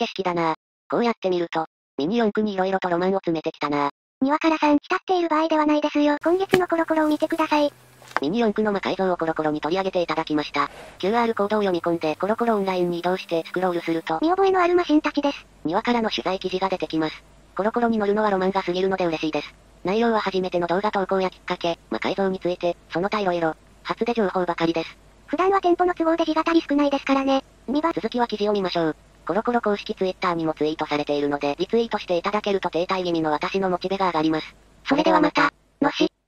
景色だな。こうやって見ると、ミニ四駆に色々とロマンを詰めてきたな。 庭からさん、浸っている場合ではないですよ。今月のコロコロを見てください。 ミニ四駆の魔改造をコロコロに取り上げていただきました。QR コードを読み込んでコロコロオンラインに移動してスクロールすると、 見覚えのあるマシンたちです。 庭からの取材記事が出てきます。コロコロに乗るのはロマンが過ぎるので嬉しいです。内容は初めての動画投稿やきっかけ、魔改造について、その他色々、初で情報ばかりです。 普段は店舗の都合で字語り少ないですからね。 続きは記事を見ましょう。コロコロ公式ツイッターにもツイートされているので、リツイートしていただけると停滞気味の私のモチベが上がります。 それではまた、のし。